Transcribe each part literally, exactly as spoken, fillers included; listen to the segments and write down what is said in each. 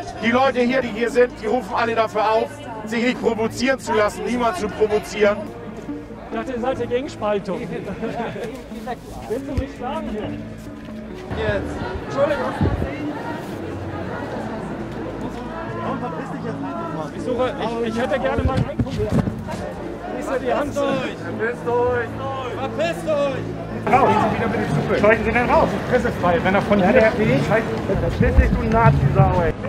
Die Leute hier, die hier sind, die rufen alle dafür auf, sich nicht provozieren zu lassen, niemand zu provozieren. Ich dachte, ihr seid ja gegen Spaltung. Willst du mich sagen hier? Jetzt. Entschuldigung. Warum verpiss dich jetzt einfach mal? Ich, suche, ich, ich hätte gerne mal ein Problem. Ist ja die Hand durch. Verpisst euch. Verpisst euch. Raus, Sie wieder mit dem Zug. Scheuchen Sie denn raus? Pressefrei. Wenn er von hier der Weg scheißt, verpiss dich, du Nazi-Sau, ey.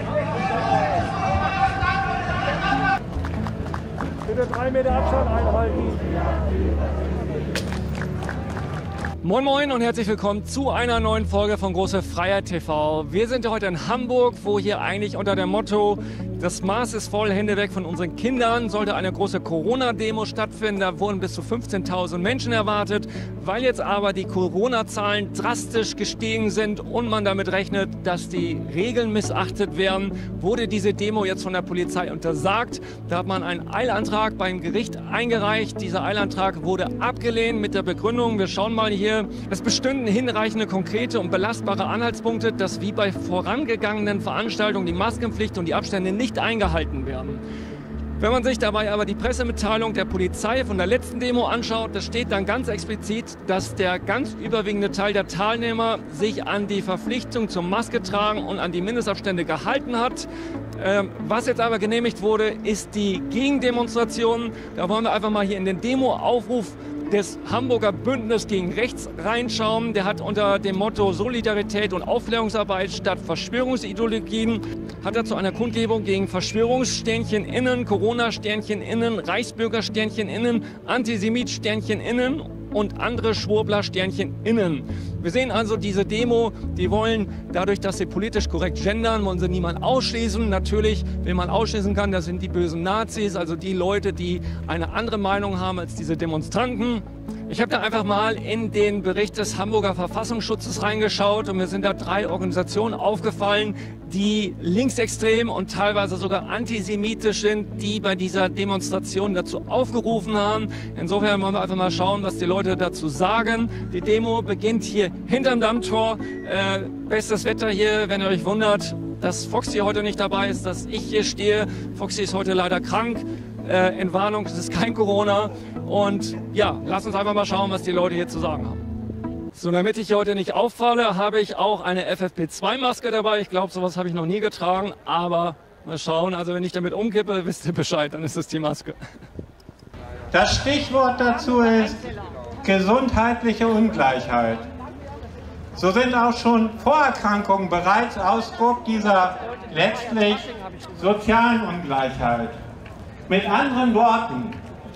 Bitte drei Meter Abstand einhalten. Moin Moin und herzlich willkommen zu einer neuen Folge von Große Freiheit T V. Wir sind heute in Hamburg, wo hier eigentlich unter dem Motto "Das Maß ist voll, Hände weg von unseren Kindern" sollte eine große Corona-Demo stattfinden. Da wurden bis zu fünfzehntausend Menschen erwartet. Weil jetzt aber die Corona-Zahlen drastisch gestiegen sind und man damit rechnet, dass die Regeln missachtet werden, wurde diese Demo jetzt von der Polizei untersagt. Da hat man einen Eilantrag beim Gericht eingereicht. Dieser Eilantrag wurde abgelehnt mit der Begründung, wir schauen mal hier, es bestünden hinreichende konkrete und belastbare Anhaltspunkte, dass wie bei vorangegangenen Veranstaltungen die Maskenpflicht und die Abstände nicht eingehalten werden. Wenn man sich dabei aber die Pressemitteilung der Polizei von der letzten Demo anschaut, da steht dann ganz explizit, dass der ganz überwiegende Teil der Teilnehmer sich an die Verpflichtung zum Maske tragen und an die Mindestabstände gehalten hat. Ähm, was jetzt aber genehmigt wurde, ist die Gegendemonstration. Da wollen wir einfach mal hier in den Demo-Aufruf des Hamburger Bündnis gegen Rechts reinschauen. Der hat unter dem Motto Solidarität und Aufklärungsarbeit statt Verschwörungsideologien, hat er zu einer Kundgebung gegen Verschwörungssternchen innen, Corona-Sternchen innen, Reichsbürgersternchen innen, Antisemit-Sternchen innen und andere Schwurbler-Sternchen innen. Wir sehen also diese Demo, die wollen dadurch, dass sie politisch korrekt gendern, wollen sie niemanden ausschließen. Natürlich, wen man ausschließen kann, das sind die bösen Nazis, also die Leute, die eine andere Meinung haben als diese Demonstranten. Ich habe da einfach mal in den Bericht des Hamburger Verfassungsschutzes reingeschaut und mir sind da drei Organisationen aufgefallen, die linksextrem und teilweise sogar antisemitisch sind, die bei dieser Demonstration dazu aufgerufen haben. Insofern wollen wir einfach mal schauen, was die Leute dazu sagen. Die Demo beginnt hier hinterm Dammtor. Äh, bestes Wetter hier, wenn ihr euch wundert, dass Foxy heute nicht dabei ist, dass ich hier stehe. Foxy ist heute leider krank. Äh, Entwarnung, es ist kein Corona. Und ja, lasst uns einfach mal schauen, was die Leute hier zu sagen haben. So, damit ich heute nicht auffalle, habe ich auch eine F F P zwei Maske dabei. Ich glaube, sowas habe ich noch nie getragen, aber mal schauen. Also wenn ich damit umkippe, wisst ihr Bescheid, dann ist es die Maske. Das Stichwort dazu ist gesundheitliche Ungleichheit. So sind auch schon Vorerkrankungen bereits Ausdruck dieser letztlich sozialen Ungleichheit. Mit anderen Worten,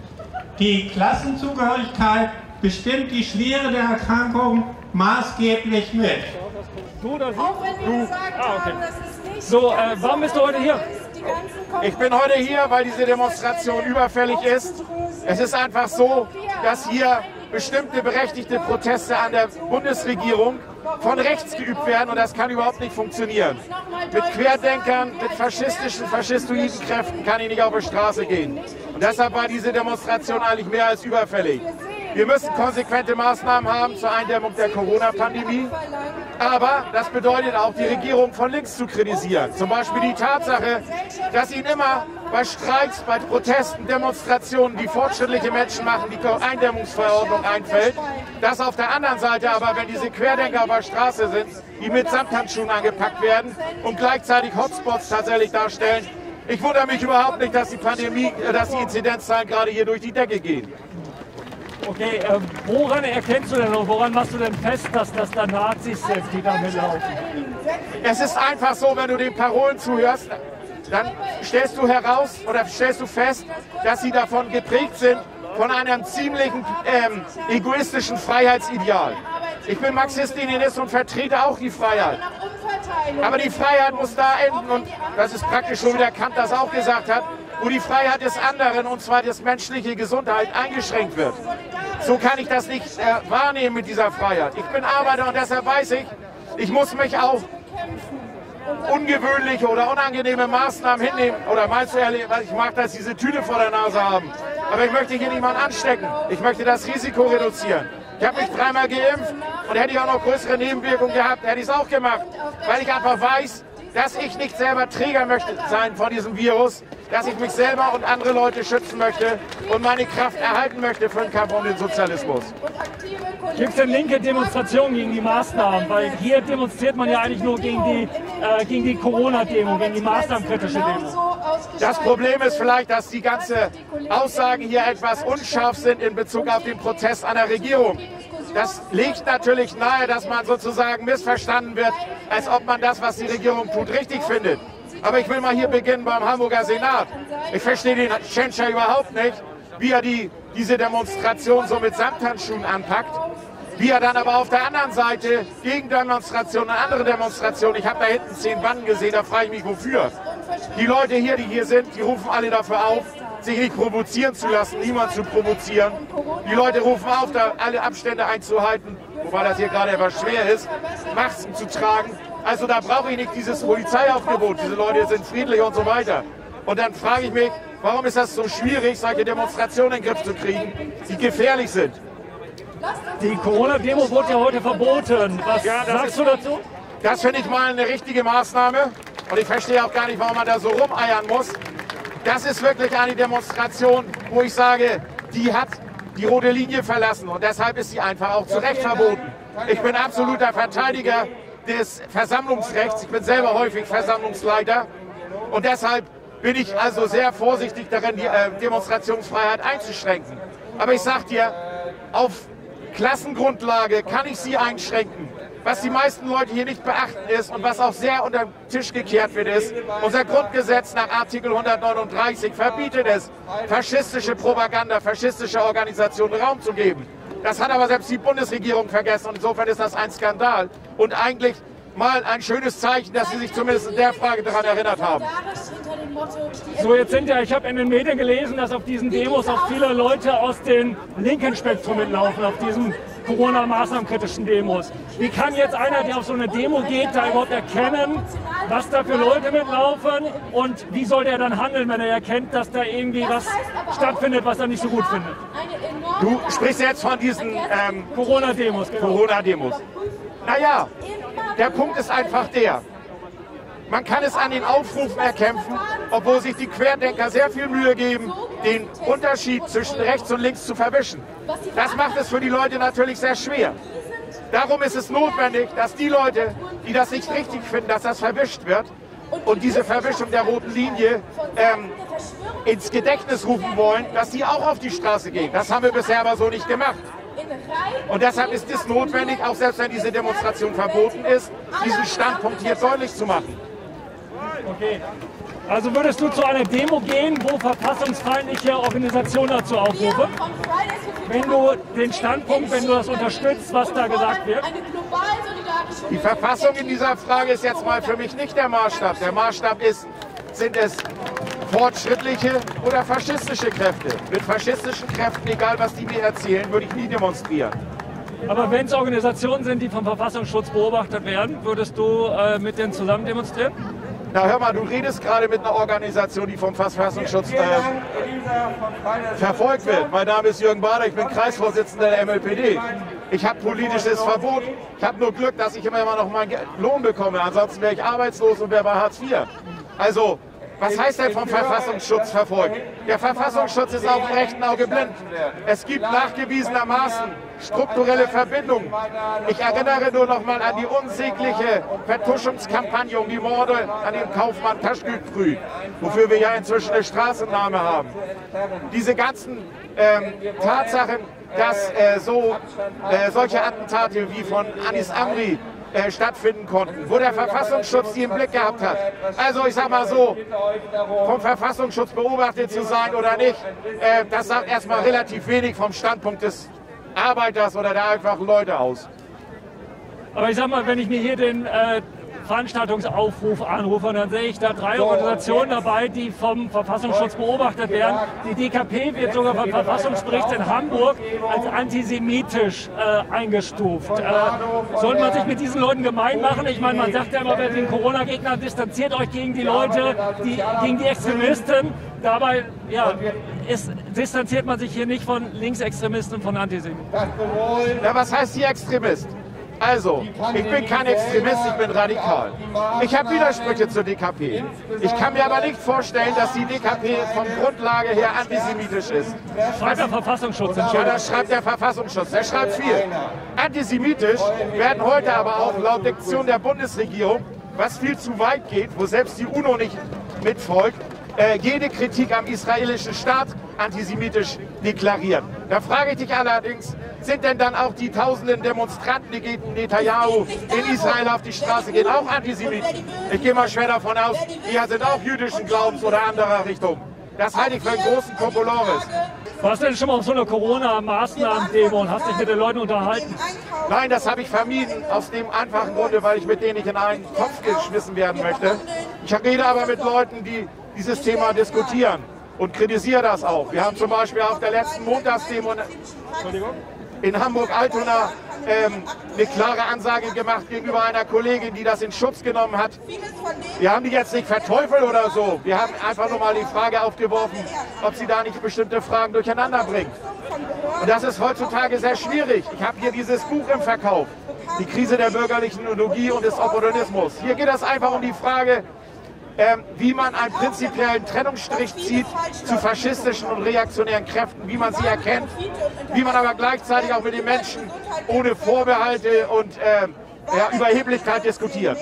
die Klassenzugehörigkeit bestimmt die Schwere der Erkrankung maßgeblich mit. Du oder sie? Auch wenn wir gesagt Ah, okay. haben, das ist nicht So, äh, warum bist du heute hier? Ich bin heute hier, weil diese Demonstration überfällig ist. Es ist einfach so, dass hier bestimmte berechtigte Proteste an der Bundesregierung von rechts geübt werden und das kann überhaupt nicht funktionieren. Mit Querdenkern, mit faschistischen, faschistoiden Kräften kann ich nicht auf die Straße gehen. Und deshalb war diese Demonstration eigentlich mehr als überfällig. Wir müssen konsequente Maßnahmen haben zur Eindämmung der Corona-Pandemie. Aber das bedeutet auch, die Regierung von links zu kritisieren. Zum Beispiel die Tatsache, dass ihnen immer bei Streiks, bei Protesten, Demonstrationen, die fortschrittliche Menschen machen, die Eindämmungsverordnung einfällt. Dass auf der anderen Seite aber, wenn diese Querdenker auf der Straße sind, die mit Samthandschuhen angepackt werden und gleichzeitig Hotspots tatsächlich darstellen. Ich wundere mich überhaupt nicht, dass die Pandemie, dass die Inzidenzzahlen gerade hier durch die Decke gehen. Okay, äh, woran erkennst du denn und woran machst du denn fest, dass das da Nazis sind, die da mitlaufen? Es ist einfach so, wenn du den Parolen zuhörst, dann stellst du heraus oder stellst du fest, dass sie davon geprägt sind, von einem ziemlichen ähm, egoistischen Freiheitsideal. Ich bin Marxist-Leninist und vertrete auch die Freiheit. Aber die Freiheit muss da enden und das ist praktisch so, wie der Kant das auch gesagt hat, wo die Freiheit des anderen, und zwar das menschliche Gesundheit, eingeschränkt wird. So kann ich das nicht äh, wahrnehmen mit dieser Freiheit. Ich bin Arbeiter und deshalb weiß ich, ich muss mich auch ungewöhnliche oder unangenehme Maßnahmen hinnehmen. Oder meinst du ehrlich, was ich mag, dass diese Tüte vor der Nase haben. Aber ich möchte hier niemanden anstecken. Ich möchte das Risiko reduzieren. Ich habe mich dreimal geimpft und hätte ich auch noch größere Nebenwirkungen gehabt, hätte ich es auch gemacht. Weil ich einfach weiß, dass ich nicht selber Träger möchte sein von diesem Virus, dass ich mich selber und andere Leute schützen möchte und meine Kraft erhalten möchte für den Kampf um den Sozialismus. Gibt es denn linke Demonstrationen gegen die Maßnahmen? Weil hier demonstriert man ja eigentlich nur gegen die, äh, gegen die Corona-Demo, gegen die maßnahmenkritische Demo. Das Problem ist vielleicht, dass die ganzen Aussagen hier etwas unscharf sind in Bezug auf den Protest an der Regierung. Das legt natürlich nahe, dass man sozusagen missverstanden wird, als ob man das, was die Regierung tut, richtig findet. Aber ich will mal hier beginnen beim Hamburger Senat. Ich verstehe den Tschentscher überhaupt nicht, wie er die, diese Demonstration so mit Samthandschuhen anpackt. Wie er dann aber auf der anderen Seite Gegendemonstrationen und andere Demonstrationen, ich habe da hinten zehn Banden gesehen, da frage ich mich wofür. Die Leute hier, die hier sind, die rufen alle dafür auf, sich nicht provozieren zu lassen, niemand zu provozieren. Die Leute rufen auf, da alle Abstände einzuhalten, wobei das hier gerade etwas schwer ist, Masken zu tragen. Also da brauche ich nicht dieses Polizeiaufgebot, diese Leute sind friedlich und so weiter. Und dann frage ich mich, warum ist das so schwierig, solche Demonstrationen in den Griff zu kriegen, die gefährlich sind. Die Corona-Demo wurde ja heute verboten. Was ja, sagst ist, du dazu? Das finde ich mal eine richtige Maßnahme. Und ich verstehe auch gar nicht, warum man da so rumeiern muss. Das ist wirklich eine Demonstration, wo ich sage, die hat die rote Linie verlassen. Und deshalb ist sie einfach auch zu Recht verboten. Ich bin absoluter Verteidiger des Versammlungsrechts. Ich bin selber häufig Versammlungsleiter. Und deshalb bin ich also sehr vorsichtig darin, die äh, Demonstrationsfreiheit einzuschränken. Aber ich sage dir, auf Klassengrundlage kann ich sie einschränken. Was die meisten Leute hier nicht beachten ist und was auch sehr unter den Tisch gekehrt wird, ist, unser Grundgesetz nach Artikel hundertneununddreißig verbietet es, faschistische Propaganda, faschistische Organisationen Raum zu geben. Das hat aber selbst die Bundesregierung vergessen und insofern ist das ein Skandal und eigentlich mal ein schönes Zeichen, dass Sie sich zumindest in der Frage daran erinnert haben. So, jetzt sind ja, ich habe in den Medien gelesen, dass auf diesen Demos auch viele Leute aus dem linken Spektrum mitlaufen, auf diesen Corona-maßnahmenkritischen Demos. Wie kann jetzt einer, der auf so eine Demo geht, da überhaupt erkennen, was da für Leute mitlaufen und wie soll der dann handeln, wenn er erkennt, dass da irgendwie was stattfindet, was er nicht so gut findet? Du sprichst jetzt von diesen ähm, Corona-Demos. Genau. Corona-Demos. Naja, der Punkt ist einfach der, man kann es an den Aufrufen erkämpfen, obwohl sich die Querdenker sehr viel Mühe geben, den Unterschied zwischen rechts und links zu verwischen. Das macht es für die Leute natürlich sehr schwer. Darum ist es notwendig, dass die Leute, die das nicht richtig finden, dass das verwischt wird und diese Verwischung der roten Linie ähm, ins Gedächtnis rufen wollen, dass die auch auf die Straße gehen. Das haben wir bisher aber so nicht gemacht. Und deshalb ist es notwendig, auch selbst wenn diese Demonstration verboten ist, diesen Standpunkt hier deutlich zu machen. Okay. Also würdest du zu einer Demo gehen, wo verfassungsfeindliche Organisationen dazu aufrufen? Wenn du den Standpunkt, wenn du das unterstützt, was da gesagt wird? Die Verfassung in dieser Frage ist jetzt mal für mich nicht der Maßstab. Der Maßstab ist, sind es fortschrittliche oder faschistische Kräfte. Mit faschistischen Kräften, egal was die mir erzählen, würde ich nie demonstrieren. Aber wenn es Organisationen sind, die vom Verfassungsschutz beobachtet werden, würdest du äh, mit denen zusammen demonstrieren? Na hör mal, du redest gerade mit einer Organisation, die vom Verfassungsschutz äh, verfolgt wird. Mein Name ist Jürgen Bader, ich bin Kreisvorsitzender der M L P D. Ich habe politisches Verbot. Ich habe nur Glück, dass ich immer noch meinen Lohn bekomme. Ansonsten wäre ich arbeitslos und wäre bei Hartz vier. Also, was heißt denn vom Verfassungsschutz verfolgt? Der Verfassungsschutz ist auf dem rechten Auge blind. Es gibt nachgewiesenermaßen strukturelle Verbindungen. Ich erinnere nur noch mal an die unsägliche Vertuschungskampagne um die Morde an dem Kaufmann Taschkükrü, wofür wir ja inzwischen eine Straßenname haben. Diese ganzen ähm, Tatsachen, dass äh, so, äh, solche Attentate wie von Anis Amri Äh, stattfinden konnten, wo der Verfassungsschutz die im Blick gehabt hat. Also ich sag mal so, vom Verfassungsschutz beobachtet zu sein oder nicht, äh, das sagt erstmal relativ wenig vom Standpunkt des Arbeiters oder der einfachen Leute aus. Aber ich sag mal, wenn ich mir hier den äh, Veranstaltungsaufruf anrufe, dann sehe ich da drei Organisationen dabei, die vom Verfassungsschutz beobachtet werden. Die D K P wird sogar vom Verfassungsgericht in Hamburg als antisemitisch äh, eingestuft. Äh, sollte man sich mit diesen Leuten gemein machen? Ich meine, man sagt ja immer bei den Corona-Gegnern, distanziert euch gegen die Leute, die, gegen die Extremisten. Dabei ja, ist, distanziert man sich hier nicht von Linksextremisten und von Antisemiten. Ja, was heißt hier Extremist? Also, ich bin kein Extremist, ich bin radikal. Ich habe Widersprüche zur D K P. Ich kann mir aber nicht vorstellen, dass die D K P von Grundlage her antisemitisch ist. Schreibt der Verfassungsschutz. Ja, das schreibt der Verfassungsschutz. Der schreibt viel. Antisemitisch werden heute aber auch laut Diktion der Bundesregierung, was viel zu weit geht, wo selbst die UNO nicht mitfolgt, äh, jede Kritik am israelischen Staat antisemitisch deklarieren. Da frage ich dich allerdings, sind denn dann auch die tausenden Demonstranten, die gegen Netanyahu in Israel auf die Straße gehen, auch Antisemiten? Ich gehe mal schwer davon aus, die sind auch jüdischen Glaubens oder anderer Richtung. Das halte ich für einen großen Kokolores. Warst du denn schon mal auf so einer Corona-Maßnahmen-Demo und hast dich mit den Leuten unterhalten? Nein, das habe ich vermieden, aus dem einfachen Grunde, weil ich mit denen nicht in einen Topf geschmissen werden möchte. Ich rede aber mit Leuten, die dieses Thema diskutieren und kritisiere das auch. Wir haben zum Beispiel auf der letzten Montagsdemo in Hamburg-Altona ähm, eine klare Ansage gemacht gegenüber einer Kollegin, die das in Schutz genommen hat. Wir haben die jetzt nicht verteufelt oder so. Wir haben einfach nur mal die Frage aufgeworfen, ob sie da nicht bestimmte Fragen durcheinander bringt. Und das ist heutzutage sehr schwierig. Ich habe hier dieses Buch im Verkauf, die Krise der bürgerlichen Ideologie und des Opportunismus. Hier geht es einfach um die Frage, Ähm, wie man einen prinzipiellen Trennungsstrich zieht zu faschistischen und reaktionären Kräften, wie man sie erkennt, wie man aber gleichzeitig auch mit den Menschen ohne Vorbehalte und äh, ja, Überheblichkeit diskutiert.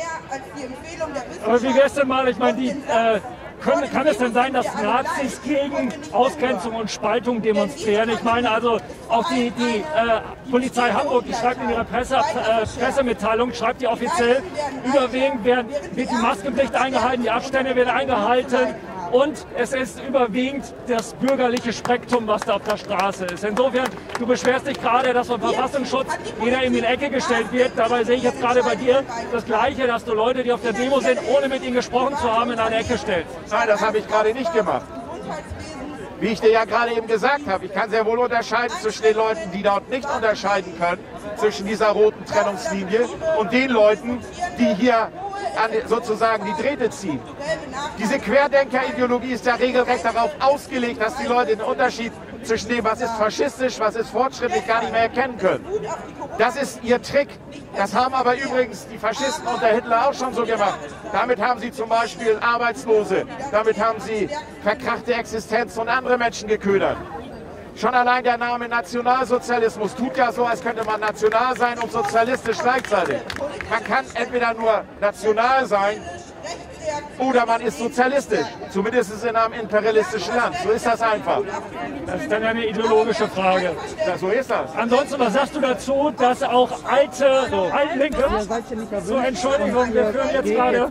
Aber wie gestern mal, ich meine, die, äh, können, kann es denn sein, dass Nazis gegen Ausgrenzung und Spaltung demonstrieren? Ich meine also, auch die, die äh, Polizei Hamburg, die schreibt in ihrer Presse, äh, Pressemitteilung, schreibt die offiziell, überwiegend werden, wird die Maskenpflicht eingehalten, die Abstände werden eingehalten. Und es ist überwiegend das bürgerliche Spektrum, was da auf der Straße ist. Insofern, du beschwerst dich gerade, dass vom Verfassungsschutz jeder in die Ecke gestellt wird. Dabei sehe ich jetzt gerade bei dir das Gleiche, dass du Leute, die auf der Demo sind, ohne mit ihnen gesprochen zu haben, in eine Ecke stellst. Nein, das habe ich gerade nicht gemacht. Wie ich dir ja gerade eben gesagt habe, ich kann sehr wohl unterscheiden zwischen den Leuten, die dort nicht unterscheiden können, zwischen dieser roten Trennungslinie und den Leuten, die hier an, sozusagen die Drähte ziehen. Diese Querdenker-Ideologie ist ja regelrecht darauf ausgelegt, dass die Leute den Unterschied zwischen dem, was ist faschistisch, was ist fortschrittlich, gar nicht mehr erkennen können. Das ist ihr Trick. Das haben aber übrigens die Faschisten unter Hitler auch schon so gemacht. Damit haben sie zum Beispiel Arbeitslose, damit haben sie verkrachte Existenz und andere Menschen geködert. Schon allein der Name Nationalsozialismus tut ja so, als könnte man national sein und sozialistisch gleichzeitig. Man kann entweder nur national sein oder man ist sozialistisch, zumindest in einem imperialistischen Land. So ist das einfach. Das ist dann eine ideologische Frage. Ja, so ist das. Ansonsten, was sagst du dazu, dass auch alte, so, Altlinke, so Entschuldigung, wir führen jetzt gerade...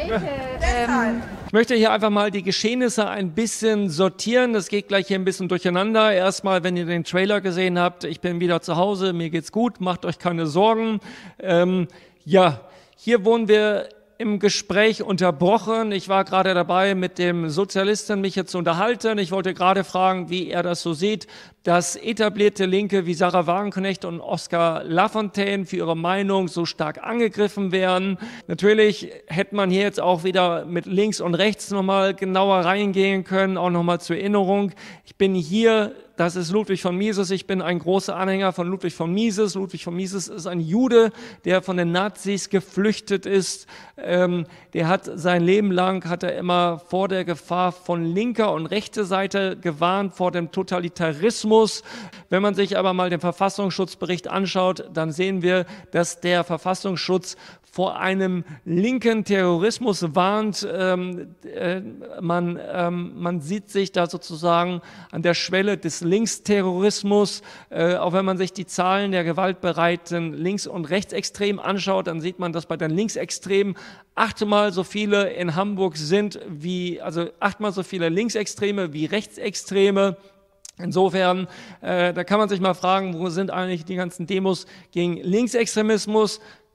Ich möchte hier einfach mal die Geschehnisse ein bisschen sortieren. Das geht gleich hier ein bisschen durcheinander. Erstmal, wenn ihr den Trailer gesehen habt, ich bin wieder zu Hause, mir geht's gut, macht euch keine Sorgen. Ähm, ja, hier wohnen wir im Gespräch unterbrochen. Ich war gerade dabei, mit dem Sozialisten mich jetzt zu unterhalten. Ich wollte gerade fragen, wie er das so sieht, dass etablierte Linke wie Sarah Wagenknecht und Oskar Lafontaine für ihre Meinung so stark angegriffen werden. Natürlich hätte man hier jetzt auch wieder mit links und rechts nochmal genauer reingehen können, auch nochmal zur Erinnerung. Ich bin hier, das ist Ludwig von Mises, ich bin ein großer Anhänger von Ludwig von Mises. Ludwig von Mises ist ein Jude, der von den Nazis geflüchtet ist. Ähm, der hat sein Leben lang, hat er immer vor der Gefahr von linker und rechter Seite gewarnt, vor dem Totalitarismus. Wenn man sich aber mal den Verfassungsschutzbericht anschaut, dann sehen wir, dass der Verfassungsschutz vor einem linken Terrorismus warnt. Ähm, äh, man, ähm, man sieht sich da sozusagen an der Schwelle des Linksterrorismus. Äh, auch wenn man sich die Zahlen der gewaltbereiten Links- und Rechtsextremen anschaut, dann sieht man, dass bei den Linksextremen achtmal so viele in Hamburg sind, wie, also achtmal so viele Linksextreme wie Rechtsextreme. Insofern, äh, da kann man sich mal fragen, wo sind eigentlich die ganzen Demos gegen Linksextremismus? Ja,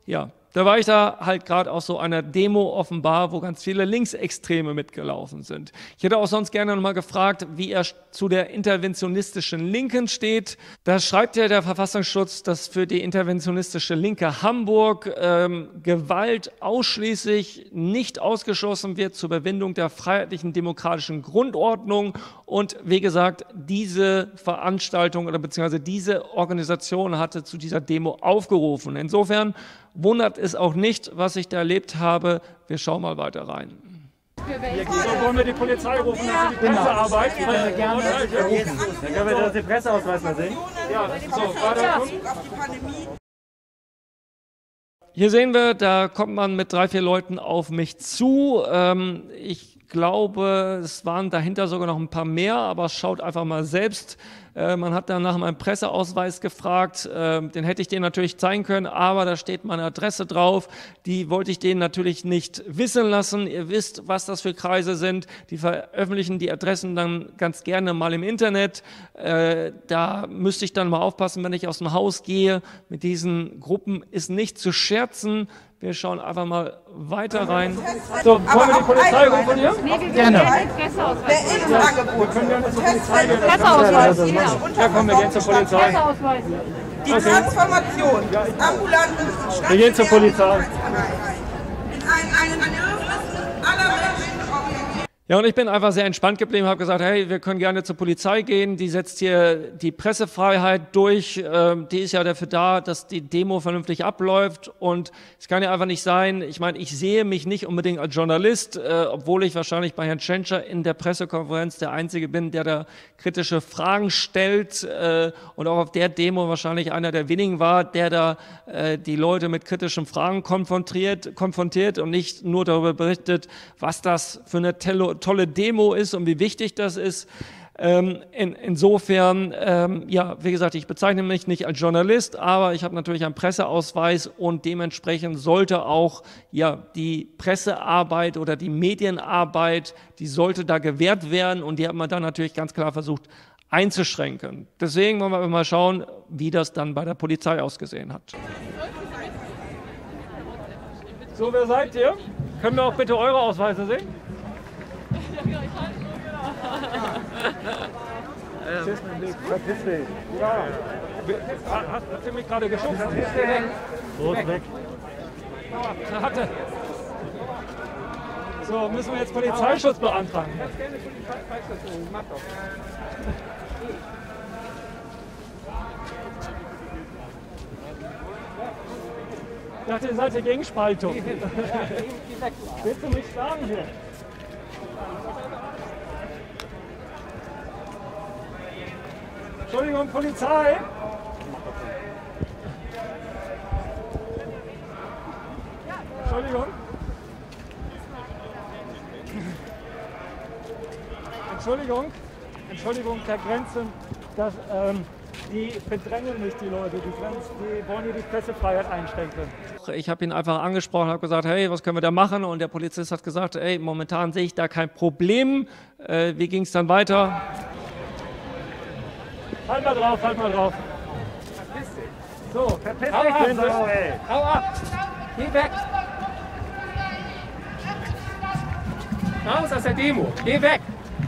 Da war ich da halt gerade auf so einer Demo offenbar, wo ganz viele Linksextreme mitgelaufen sind. Ich hätte auch sonst gerne noch mal gefragt, wie er zu der interventionistischen Linken steht. Da schreibt ja der Verfassungsschutz, dass für die interventionistische Linke Hamburg ähm, Gewalt ausschließlich nicht ausgeschlossen wird zur Überwindung der freiheitlichen demokratischen Grundordnung. Und wie gesagt, diese Veranstaltung oder beziehungsweise diese Organisation hatte zu dieser Demo aufgerufen. Insofern wundert es auch nicht, was ich da erlebt habe. Wir schauen mal weiter rein. So, wollen wir die Polizei rufen, dass sie die Pressearbeit genau. äh, gerne rufen. Dann können wir das den Presseausweis mal sehen. Ja, so, warte. Hier sehen wir, da kommt man mit drei, vier Leuten auf mich zu. Ähm, ich glaube, es waren dahinter sogar noch ein paar mehr, aber schaut einfach mal selbst. Äh, man hat dann nach meinem Presseausweis gefragt, äh, den hätte ich denen natürlich zeigen können, aber da steht meine Adresse drauf. Die wollte ich denen natürlich nicht wissen lassen. Ihr wisst, was das für Kreise sind. Die veröffentlichen die Adressen dann ganz gerne mal im Internet. Äh, da müsste ich dann mal aufpassen, wenn ich aus dem Haus gehe. Mit diesen Gruppen ist nicht zu scherzen. Wir schauen einfach mal weiter rein. So, wollen wir die Polizei rufen hier? Nee, wir gerne. Presseausweis. Der ist ein Angebot. Wir können gerne zur Polizei gehen. Presseausweis. Ja, komm, wir gehen zur Polizei. Presseausweis. Die Transformation des ambulanten Wir gehen zur Polizei. in einen Bedürfnissen aller Menschen orientiert. Ja, und ich bin einfach sehr entspannt geblieben, habe gesagt, hey, wir können gerne zur Polizei gehen, die setzt hier die Pressefreiheit durch, ähm, die ist ja dafür da, dass die Demo vernünftig abläuft und es kann ja einfach nicht sein, ich meine, ich sehe mich nicht unbedingt als Journalist, äh, obwohl ich wahrscheinlich bei Herrn Tschentscher in der Pressekonferenz der Einzige bin, der da kritische Fragen stellt äh, und auch auf der Demo wahrscheinlich einer der wenigen war, der da äh, die Leute mit kritischen Fragen konfrontiert, konfrontiert und nicht nur darüber berichtet, was das für eine Tele tolle Demo ist und wie wichtig das ist. Ähm, in, insofern, ähm, ja, wie gesagt, ich bezeichne mich nicht als Journalist, aber ich habe natürlich einen Presseausweis und dementsprechend sollte auch ja, die Pressearbeit oder die Medienarbeit, die sollte da gewährt werden und die hat man dann natürlich ganz klar versucht einzuschränken. Deswegen wollen wir mal schauen, wie das dann bei der Polizei ausgesehen hat. So, wer seid ihr? Können wir auch bitte eure Ausweise sehen? Verpiss dich. Ja. Hast, hast du mich gerade geschubst? Verpiss dich weg. So ist weg. Hatte. So, müssen wir jetzt Polizeischutz beantragen? Mach doch. Ich dachte, ihr seid hier gegen Spaltung. Willst du mich schlagen hier? Entschuldigung, Polizei! Entschuldigung. Entschuldigung. Entschuldigung, der Grenzen, dass, ähm, die bedrängen nicht die Leute, die, Grenzen, die wollen hier die Pressefreiheit einschränken. Ich habe ihn einfach angesprochen, habe gesagt, hey, was können wir da machen? Und der Polizist hat gesagt, hey, momentan sehe ich da kein Problem. Äh, wie ging es dann weiter? Halt mal drauf, halt mal drauf. So, verpiss dich, Hau ab, ey. Hau ab! Geh weg! Raus aus der Demo! Geh weg!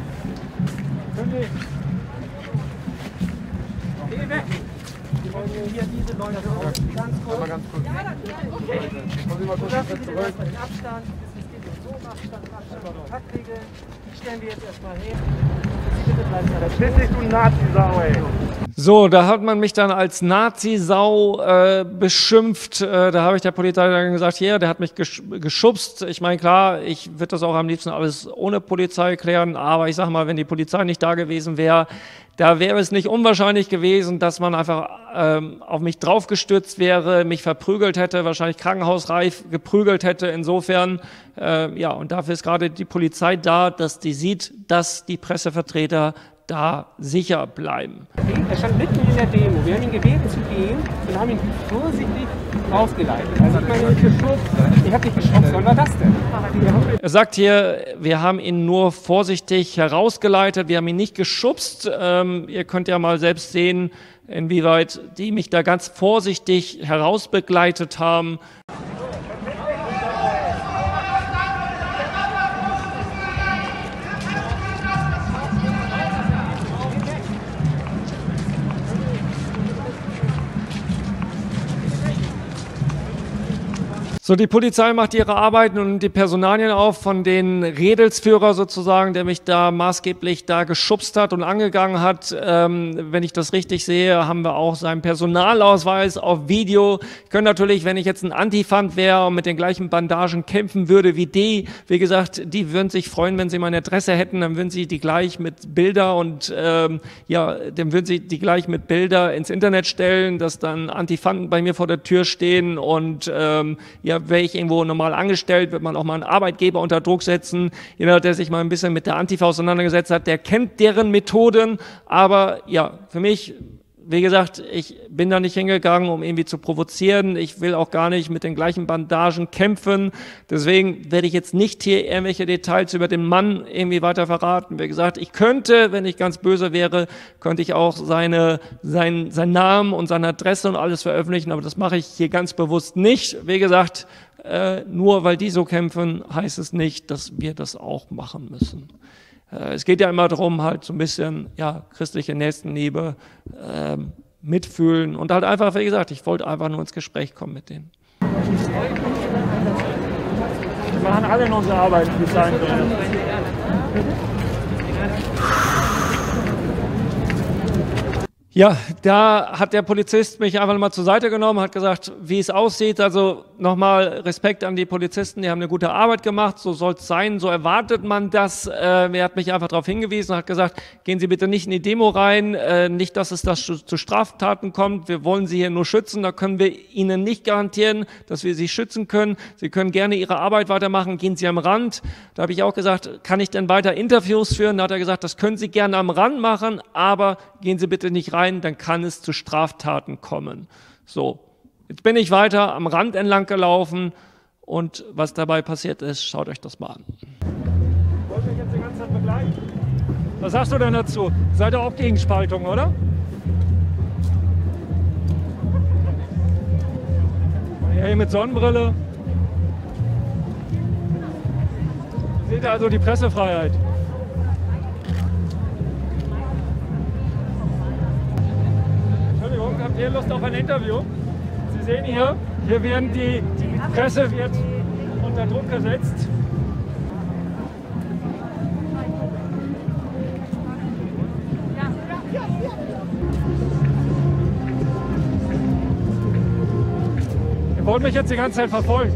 Geh weg! Wir wollen hier diese Leute raus. Ganz kurz. Mal ganz kurz. Okay. Kommen Sie mal kurz zurück. Den Abstand. Es geht um so Abstand, Abstand, Kontaktregeln. Die stellen wir jetzt erstmal her. Verpiss dich, du Nazi-Sau, ey! So, da hat man mich dann als Nazi-Sau äh, beschimpft. Äh, da habe ich der Polizei dann gesagt, ja, der hat mich gesch geschubst. Ich meine, klar, ich würde das auch am liebsten alles ohne Polizei klären, aber ich sage mal, wenn die Polizei nicht da gewesen wäre, da wäre es nicht unwahrscheinlich gewesen, dass man einfach ähm, auf mich draufgestürzt wäre, mich verprügelt hätte, wahrscheinlich krankenhausreif geprügelt hätte. Insofern, äh, ja, und dafür ist gerade die Polizei da, dass die sieht, dass die Pressevertreter da sicher bleiben. Er stand mitten in der Demo. Wir haben ihn gebeten zu gehen und haben ihn vorsichtig rausgeleitet. Also ich meine, nicht geschubst. Ich habe nicht geschubst. Was war das denn? Er sagt hier, wir haben ihn nur vorsichtig herausgeleitet, wir haben ihn nicht geschubst. Ähm, ihr könnt ja mal selbst sehen, inwieweit die mich da ganz vorsichtig herausbegleitet haben. So, die Polizei macht ihre Arbeiten und die Personalien auf von den Redelsführer sozusagen, der mich da maßgeblich da geschubst hat und angegangen hat. Ähm, wenn ich das richtig sehe, haben wir auch seinen Personalausweis auf Video. Ich könnte natürlich, wenn ich jetzt ein Antifand wäre und mit den gleichen Bandagen kämpfen würde wie die, wie gesagt, die würden sich freuen, wenn sie meine Adresse hätten, dann würden sie die gleich mit Bilder und ähm, ja, dann würden sie die gleich mit Bilder ins Internet stellen, dass dann Antifanten bei mir vor der Tür stehen und ähm, ja, Ja, wäre ich irgendwo normal angestellt, wird man auch mal einen Arbeitgeber unter Druck setzen. Jeder, der sich mal ein bisschen mit der Antifa auseinandergesetzt hat, der kennt deren Methoden. Aber ja, für mich, wie gesagt, ich bin da nicht hingegangen, um irgendwie zu provozieren. Ich will auch gar nicht mit den gleichen Bandagen kämpfen. Deswegen werde ich jetzt nicht hier irgendwelche Details über den Mann irgendwie weiter verraten. Wie gesagt, ich könnte, wenn ich ganz böse wäre, könnte ich auch seine, sein, seinen Namen und seine Adresse und alles veröffentlichen. Aber das mache ich hier ganz bewusst nicht. Wie gesagt, äh, nur weil die so kämpfen, heißt es nicht, dass wir das auch machen müssen. Es geht ja immer darum, halt so ein bisschen ja, christliche Nächstenliebe, äh, mitfühlen und halt einfach, wie gesagt, ich wollte einfach nur ins Gespräch kommen mit denen. Wir machen alle in unsere Arbeit, wie es sein soll. Ja, da hat der Polizist mich einfach mal zur Seite genommen, hat gesagt, wie es aussieht. Also nochmal Respekt an die Polizisten, die haben eine gute Arbeit gemacht, so soll es sein, so erwartet man das. Äh, er hat mich einfach darauf hingewiesen und hat gesagt, gehen Sie bitte nicht in die Demo rein, äh, nicht, dass es das zu Straftaten kommt. Wir wollen Sie hier nur schützen, da können wir Ihnen nicht garantieren, dass wir Sie schützen können. Sie können gerne Ihre Arbeit weitermachen, gehen Sie am Rand. Da habe ich auch gesagt, kann ich denn weiter Interviews führen? Da hat er gesagt, das können Sie gerne am Rand machen, aber gehen Sie bitte nicht rein, dann kann es zu Straftaten kommen. So, jetzt bin ich weiter am Rand entlang gelaufen und was dabei passiert ist, schaut euch das mal an. Wollt ihr jetzt die ganze Zeit begleiten? Was sagst du denn dazu? Seid ihr auch gegen Spaltung, oder? Hier mit Sonnenbrille. Seht ihr also die Pressefreiheit? Habt ihr Lust auf ein Interview? Sie sehen hier, hier werden die, die Presse wird unter Druck gesetzt. Ihr wollt mich jetzt die ganze Zeit verfolgen.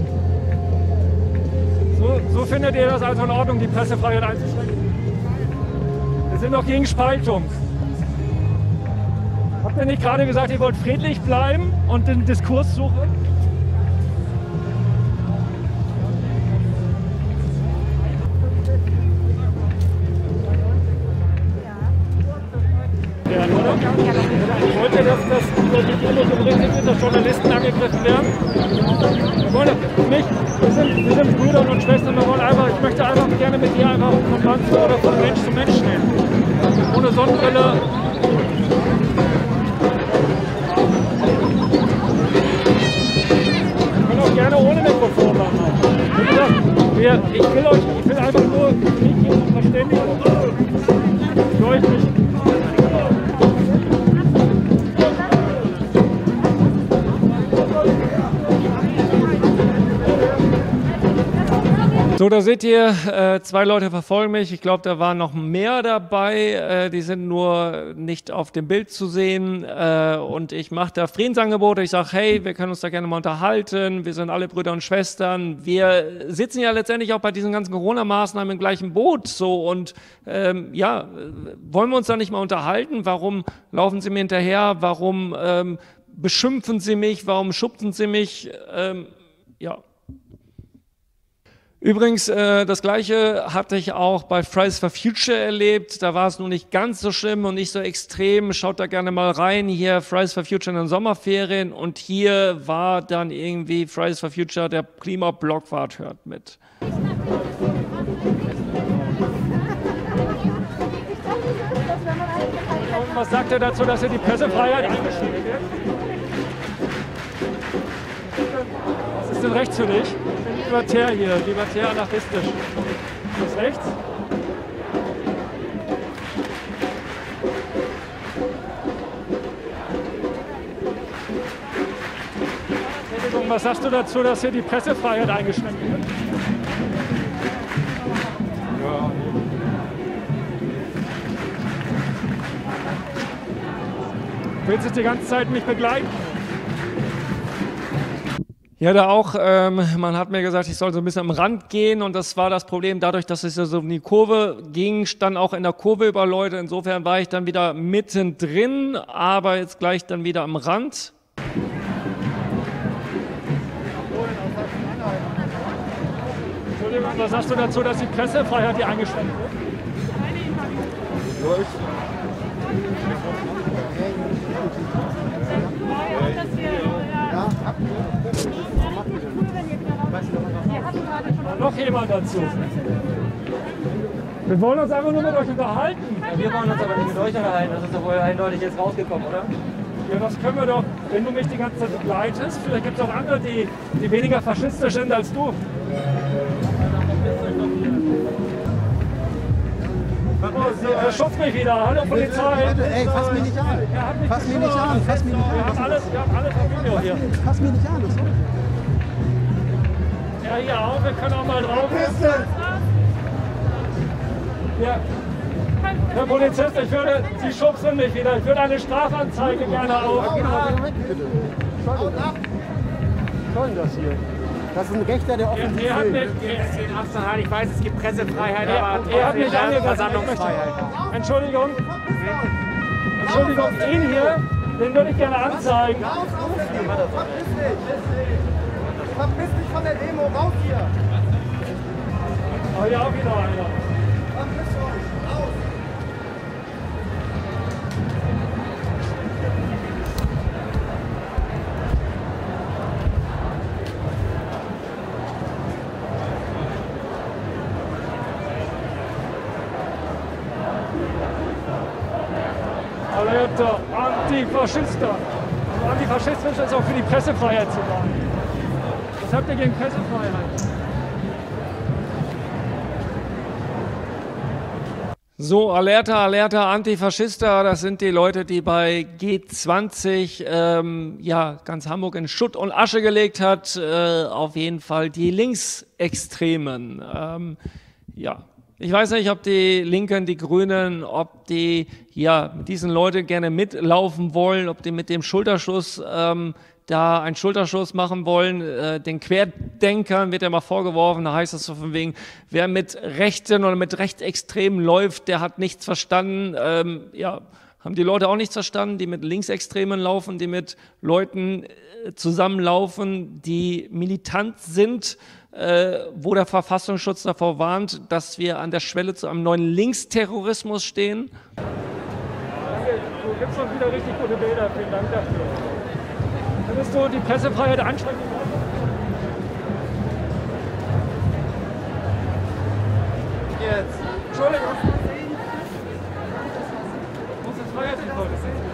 So, so findet ihr das also in Ordnung, die Pressefreiheit einzuschränken? Wir sind doch gegen Spaltung. Habt ihr nicht gerade gesagt, ihr wollt friedlich bleiben und den Diskurs suchen? Ja, oder? Wollt ihr, dass das über die Demo so berichtet wird, dass Journalisten angegriffen werden? Wir wollen nicht, wir sind, wir sind Brüder und Schwestern, wir wollen einfach, ich möchte einfach gerne mit dir einfach von Land zu oder von Mensch zu Mensch reden. Ohne Sonnenbrille. Gerne ohne Mikrofon machen. Wir, ich will euch, ich will einfach nur mich hier verständigen. Für euch nicht. So, da seht ihr, äh, zwei Leute verfolgen mich. Ich glaube, da waren noch mehr dabei. Äh, die sind nur nicht auf dem Bild zu sehen. Äh, und ich mache da Friedensangebote. Ich sage, hey, wir können uns da gerne mal unterhalten. Wir sind alle Brüder und Schwestern. Wir sitzen ja letztendlich auch bei diesen ganzen Corona-Maßnahmen im gleichen Boot. So, und ähm, ja, wollen wir uns da nicht mal unterhalten? Warum laufen Sie mir hinterher? Warum ähm, beschimpfen Sie mich? Warum schubsen Sie mich? Ähm, ja. Übrigens, äh, das Gleiche hatte ich auch bei Fridays for Future erlebt. Da war es nun nicht ganz so schlimm und nicht so extrem. Schaut da gerne mal rein. Hier Fridays for Future in den Sommerferien. Und hier war dann irgendwie Fridays for Future, der Klimablock-Wart hört mit. Und was sagt er dazu, dass er die Pressefreiheit eingeschränkt wird? Was ist denn rechts für dich? Libertär hier, libertär anarchistisch. Was ist rechts? Hätte doch Entschuldigung, was sagst du dazu, dass hier die Pressefreiheit eingeschränkt wird? Ja. Willst du die ganze Zeit mich begleiten? Ja, da auch, ähm, man hat mir gesagt, ich soll so ein bisschen am Rand gehen und das war das Problem, dadurch, dass es ja so in die Kurve ging, stand auch in der Kurve über Leute, insofern war ich dann wieder mittendrin, aber jetzt gleich dann wieder am Rand. Entschuldigung, was sagst du dazu, dass die Pressefreiheit hier eingeschränkt wird? Noch jemand dazu? Wir wollen uns einfach nur mit euch unterhalten. Ja, wir wollen uns aber nicht mit euch unterhalten, das ist doch wohl eindeutig jetzt rausgekommen, oder? Ja, das können wir doch, wenn du mich die ganze Zeit begleitest. Vielleicht gibt es auch andere, die, die weniger faschistisch sind als du. Er schubst mich wieder. Hallo Polizei. Ey, fass mich nicht an. Fass mich nicht an. Fass mich nicht an. Wir haben alles, wir haben alles auf Video hier. Fass mich nicht an. Das ja, hier auch. Wir können auch mal drauf. Ja. Herr Polizist, ich würde, Sie schubsen mich wieder. Ich würde eine Strafanzeige gerne auf. Was soll denn das hier? Das ist ein Rechter, der offen er hat mich, Ich weiß, es gibt Pressefreiheit, er, aber er hat mich angegriffen. Versammlungsfreiheit. Entschuldigung. Entschuldigung, ihn hier, den würde ich gerne anzeigen. Verpiss dich von der Demo, raus hier! Oh, hier auch wieder einer. Verpiss euch, raus! Alerta, Antifaschista. Also Antifaschistisch ist auch für die Pressefreiheit zu machen. Was habt ihr gegen Pressefreiheit? So, Alerta, Alerta, Antifaschista, das sind die Leute, die bei G zwanzig ähm, ja, ganz Hamburg in Schutt und Asche gelegt hat. Äh, auf jeden Fall die Linksextremen. Ähm, ja. Ich weiß nicht, ob die Linken, die Grünen, ob die ja mit diesen Leuten gerne mitlaufen wollen, ob die mit dem Schulterschluss ähm, da einen Schulterschluss machen wollen. Äh, den Querdenkern wird ja mal vorgeworfen, da heißt es so von wegen, wer mit Rechten oder mit Rechtsextremen läuft, der hat nichts verstanden. Ähm, ja, haben die Leute auch nichts verstanden, die mit Linksextremen laufen, die mit Leuten äh, zusammenlaufen, die militant sind, Äh, wo der Verfassungsschutz davor warnt, dass wir an der Schwelle zu einem neuen Linksterrorismus stehen. Danke, du gibst uns wieder richtig gute Bilder. Vielen Dank dafür. Würdest du die Pressefreiheit einschränken? Jetzt. Entschuldigung. Ich muss das Freiheit nicht heute sehen.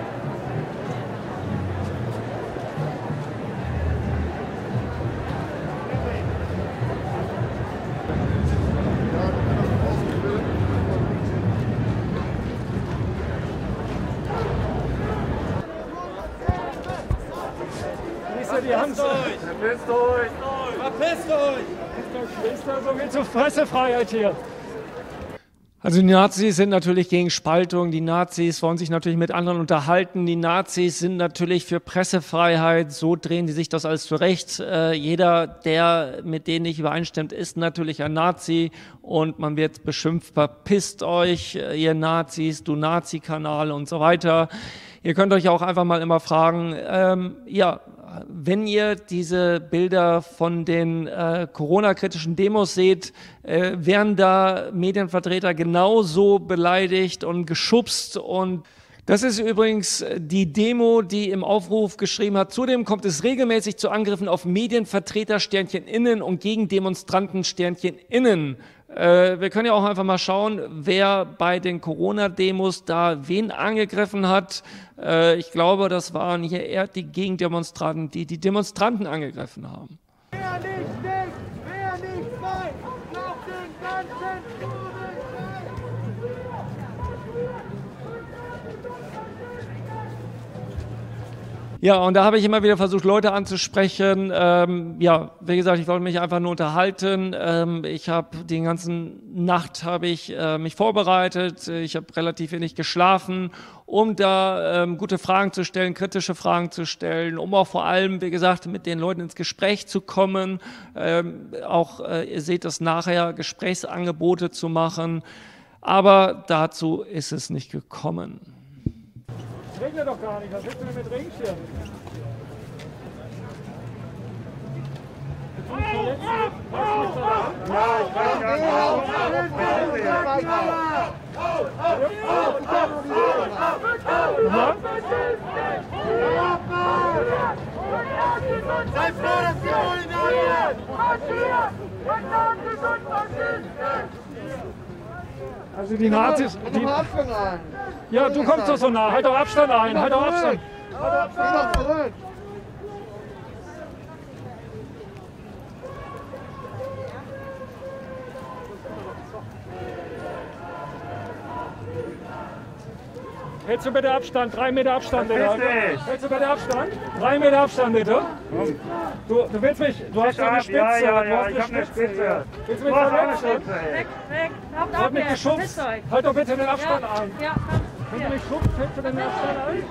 Die Hand euch! Verpisst euch! Verpisst euch! Ist da so viel zur Pressefreiheit hier? Also die Nazis sind natürlich gegen Spaltung, die Nazis wollen sich natürlich mit anderen unterhalten, die Nazis sind natürlich für Pressefreiheit, so drehen die sich das alles zurecht. Äh, jeder, der mit denen nicht übereinstimmt, ist natürlich ein Nazi und man wird beschimpft, verpisst euch, ihr Nazis, du Nazi-Kanal und so weiter. Ihr könnt euch auch einfach mal immer fragen, ähm, ja, wenn ihr diese Bilder von den äh, Corona-kritischen Demos seht, äh, werden da Medienvertreter genauso beleidigt und geschubst. Und das ist übrigens die Demo, die im Aufruf geschrieben hat, zudem kommt es regelmäßig zu Angriffen auf Medienvertreter Sternchen innen und gegen Demonstranten Sternchen innen. Äh, wir können ja auch einfach mal schauen, wer bei den Corona-Demos da wen angegriffen hat. Äh, ich glaube, das waren hier eher die Gegendemonstranten, die die Demonstranten angegriffen haben. Wer nicht denkt, wer nicht weiß, auf den ganzen Ja, und da habe ich immer wieder versucht, Leute anzusprechen. Ähm, ja, wie gesagt, ich wollte mich einfach nur unterhalten. Ähm, ich habe die ganze Nacht habe ich äh, mich vorbereitet. Ich habe relativ wenig geschlafen, um da ähm, gute Fragen zu stellen, kritische Fragen zu stellen, um auch vor allem, wie gesagt, mit den Leuten ins Gespräch zu kommen. Ähm, auch, äh, ihr seht das nachher, Gesprächsangebote zu machen. Aber dazu ist es nicht gekommen. Es regnet doch gar nicht, was willst du denn mit Regenschirm? Ja, ich kann gar Sei froh, dass wir holen Also die Nazis... Die, ja, du kommst doch so nah. Halt doch Abstand ein. Halt doch Abstand. Halt doch Abstand ein. Hältst du bitte Abstand? Drei Meter Abstand, bitte. Hältst du bitte Abstand? Drei Meter Abstand, bitte. Du, du willst mich... Du hast doch eine Spitze. Ja, ja, du ja, hast ich habe eine Spitze. Willst du mich Du hast eine verletzen? Spitze. Weg, weg. Habt Du hast mich Abwehr. geschubst. Verpisst euch. Halt doch bitte den Abstand Ja, ein. ja. Wenn du mich schubst, hältst du den Abstand ein?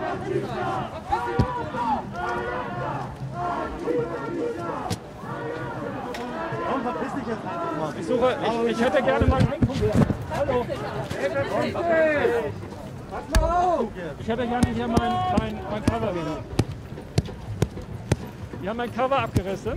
Warum verpiss dich jetzt einfach mal? Ich suche... Ich, ich hätte gerne mal einen Handkuchen. Hallo. Pass mal auf! Ich hätte gerne hier mein, mein, mein Cover wieder. Die haben mein Cover abgerissen.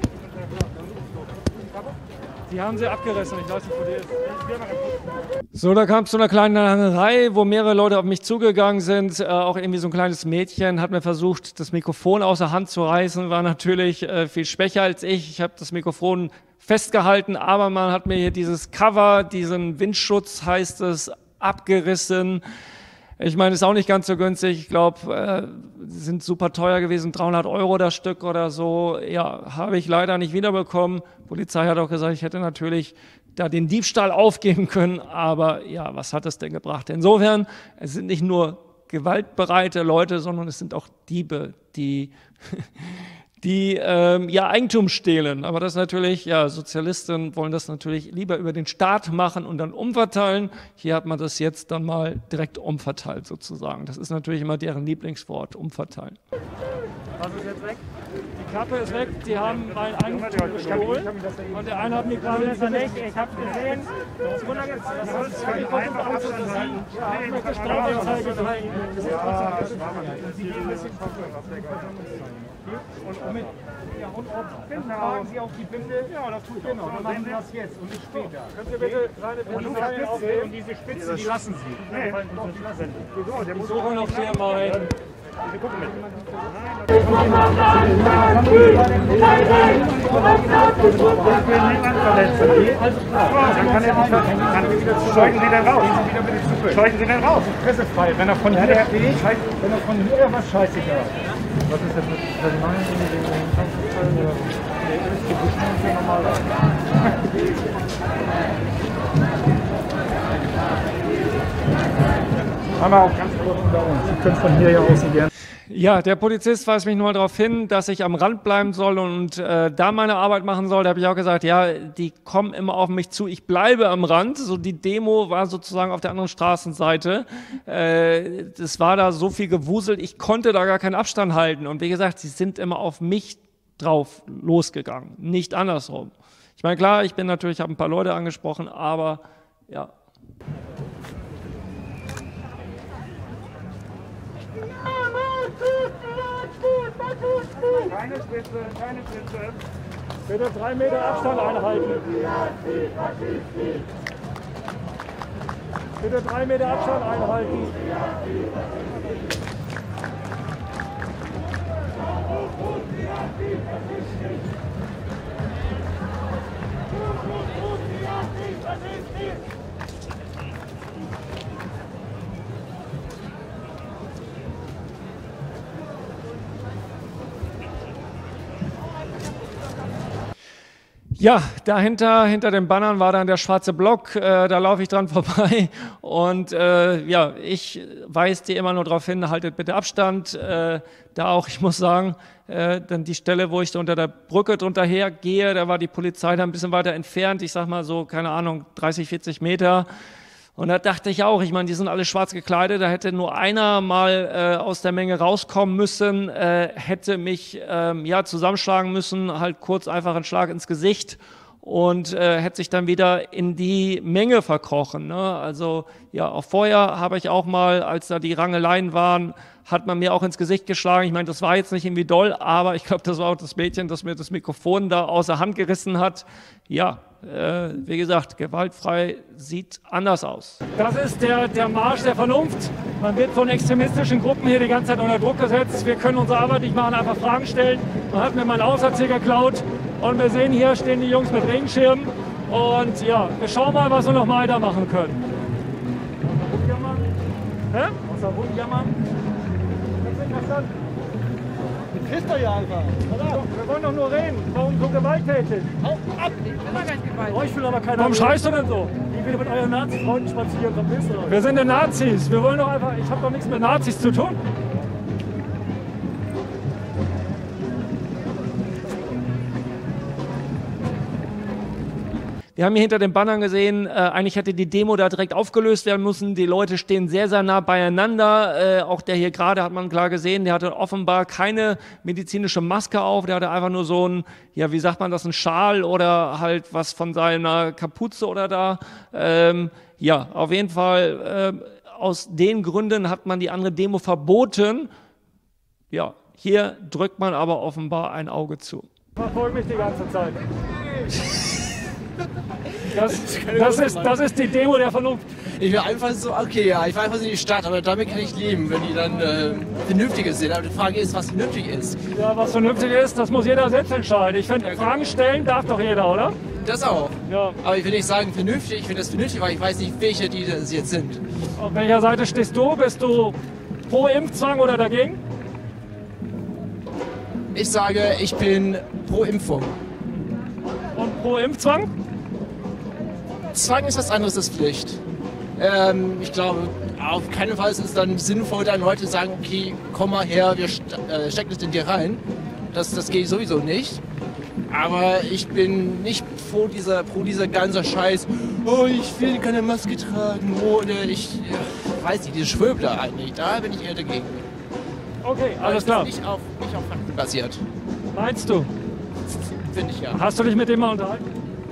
Die haben sie abgerissen, ich weiß nicht, wo die ist. So, da kam es zu einer kleinen Rangerei, wo mehrere Leute auf mich zugegangen sind. Äh, auch irgendwie so ein kleines Mädchen hat mir versucht, das Mikrofon aus der Hand zu reißen, war natürlich äh, viel schwächer als ich. Ich habe das Mikrofon festgehalten, aber man hat mir hier dieses Cover, diesen Windschutz heißt es, abgerissen. Ich meine, ist auch nicht ganz so günstig. Ich glaube, äh, sind super teuer gewesen, dreihundert Euro das Stück oder so. Ja, habe ich leider nicht wiederbekommen. Die Polizei hat auch gesagt, ich hätte natürlich da den Diebstahl aufgeben können. Aber ja, was hat es denn gebracht? Insofern, es sind nicht nur gewaltbereite Leute, sondern es sind auch Diebe, die die ähm, ja Eigentum stehlen. Aber das natürlich, ja, Sozialisten wollen das natürlich lieber über den Staat machen und dann umverteilen. Hier hat man das jetzt dann mal direkt umverteilt sozusagen. Das ist natürlich immer deren Lieblingswort, umverteilen. Was ist jetzt weg? Die Kappe ist weg, die haben mein Eigentum gestohlen. Und der eine hat mir gerade nicht. Ich habe gesehen, das ist runtergezogen. Das kann ich einfach Abstand halten. Ich möchte Strafanzeige zeigen. Und mit, ja, und ob Binden tragen Sie auch die Binde? Ja, das tue ich. Genau, dann machen Sie das jetzt und nicht später. Können Sie bitte kleine Binde aufnehmen? Und diese Spitze, die lassen Sie. Nee, doch, die lassen Sie. Ich suche noch hier mal. Wir gucken mit. Dann kann er wieder scheuchen Sie denn raus. Scheuchen Sie denn raus. Pressefrei. Wenn er von hier steht, wenn er von hier was scheißegal. Was ist das mit Personal? Nee, alles gewischt ist ja normal. Haben wir auch ganz kurz unter uns. Sie können von hier ja außen gerne. Ja, der Polizist weist mich nur mal darauf hin, dass ich am Rand bleiben soll und äh, da meine Arbeit machen soll. Da habe ich auch gesagt, ja, die kommen immer auf mich zu. Ich bleibe am Rand. So die Demo war sozusagen auf der anderen Straßenseite. Äh, das war da so viel gewuselt. Ich konnte da gar keinen Abstand halten. Und wie gesagt, sie sind immer auf mich drauf losgegangen, nicht andersrum. Ich meine, klar, ich bin natürlich, habe ein paar Leute angesprochen, aber ja. Keine Spitze, keine Spitze. Bitte drei Meter Abstand einhalten. Bitte drei Meter Abstand einhalten. Ja, dahinter, hinter den Bannern war dann der schwarze Block, äh, da laufe ich dran vorbei und äh, ja, ich weise dir immer nur darauf hin, haltet bitte Abstand, äh, da auch, ich muss sagen, äh, dann die Stelle, wo ich da unter der Brücke drunter hergehe, da war die Polizei da ein bisschen weiter entfernt, ich sag mal so, keine Ahnung, dreißig, vierzig Meter. Und da dachte ich auch, ich meine, die sind alle schwarz gekleidet, da hätte nur einer mal äh, aus der Menge rauskommen müssen, äh, hätte mich ähm, ja zusammenschlagen müssen, halt kurz einfach einen Schlag ins Gesicht und äh, hätte sich dann wieder in die Menge verkrochen. Ne? Also ja, auch vorher habe ich auch mal, als da die Rangeleien waren, hat man mir auch ins Gesicht geschlagen. Ich meine, das war jetzt nicht irgendwie doll, aber ich glaube, das war auch das Mädchen, das mir das Mikrofon da außer Hand gerissen hat. Ja, äh, wie gesagt, gewaltfrei sieht anders aus. Das ist der, der Marsch der Vernunft. Man wird von extremistischen Gruppen hier die ganze Zeit unter Druck gesetzt. Wir können unsere Arbeit nicht machen, einfach Fragen stellen. Man hat mir meinen Aussatz hier geklaut und wir sehen, hier stehen die Jungs mit Regenschirmen. Und ja, wir schauen mal, was wir noch weitermachen können. Rumjammern? Hä? Außer rumjammern? Küsst doch ja einfach. Wir wollen doch nur reden. Warum so gewalttätig? Hau ab! Ich will gar nicht gewalttätig. Oh, ich will aber keiner. Warum schreist du denn so? Ich will mit euren Nazi-Freunden spazieren. Verpiss euch. Wir sind ja Nazis. Wir wollen doch einfach. Ich habe doch nichts mit Nazis zu tun. Wir haben hier hinter den Bannern gesehen, äh, eigentlich hätte die Demo da direkt aufgelöst werden müssen. Die Leute stehen sehr, sehr nah beieinander. Äh, auch der hier gerade hat man klar gesehen, der hatte offenbar keine medizinische Maske auf. Der hatte einfach nur so ein, ja, wie sagt man das, ein Schal oder halt was von seiner Kapuze oder da. Ähm, ja, auf jeden Fall, äh, aus den Gründen hat man die andere Demo verboten. Ja, hier drückt man aber offenbar ein Auge zu. Verfolge mich die ganze Zeit. Das, das, ist, das ist die Demo der Vernunft. Ich will einfach so, okay, ja, ich will einfach so in die Stadt, aber damit kann ich leben, wenn die dann äh, Vernünftiges sind. Aber die Frage ist, was vernünftig ist. Ja, was vernünftig ist, das muss jeder selbst entscheiden. Ich finde, Fragen stellen darf doch jeder, oder? Das auch. Ja. Aber ich will nicht sagen vernünftig, ich finde das vernünftig, weil ich weiß nicht, welche die das jetzt sind. Auf welcher Seite stehst du? Bist du pro Impfzwang oder dagegen? Ich sage, ich bin pro Impfung. Und pro Impfzwang? Zwang ist was anderes als Pflicht. Ähm, ich glaube, auf keinen Fall ist es dann sinnvoll, dann Leute sagen, okay, komm mal her, wir st äh, stecken das in dir rein. Das, das geht sowieso nicht. Aber ich bin nicht pro dieser, pro dieser ganze Scheiß, oh, ich will keine Maske tragen, oder ich äh, weiß nicht, diese Schwöbler eigentlich, da bin ich eher dagegen. Okay, alles klar. Nicht auf, nicht auf Fakten basiert. Meinst du? Finde ich ja. Hast du dich mit dem mal unterhalten?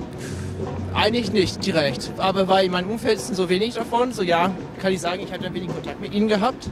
Eigentlich nicht direkt, aber weil in meinem Umfeld ist so wenig davon, so ja, kann ich sagen, ich habe wenig Kontakt mit ihnen gehabt,